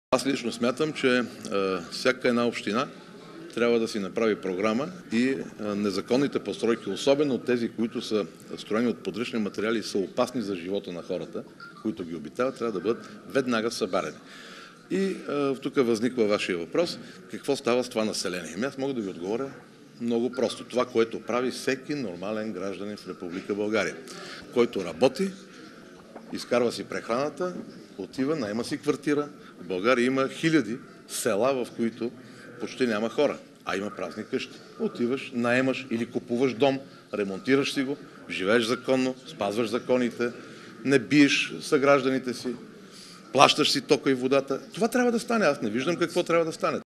Аз лично смятам, че всяка една община трябва да си направи програма и незаконните постройки, особено тези, които са строени от подръчни материали и са опасни за живота на хората, които ги обитават, трябва да бъдат веднага събарени. И тук възниква вашия въпрос: какво става с това население? Аз мога да ви отговоря много просто. Това, което прави всеки нормален гражданин в Република България, който работи, изкарва си прехраната, отива, наема си квартира. В България има хиляди села, в които почти няма хора, а има празни къщи. Отиваш, наемаш или купуваш дом, ремонтираш си го, живееш законно, спазваш законите, не биеш съгражданите си, плащаш си тока и водата. Това трябва да стане. Аз не виждам какво трябва да стане.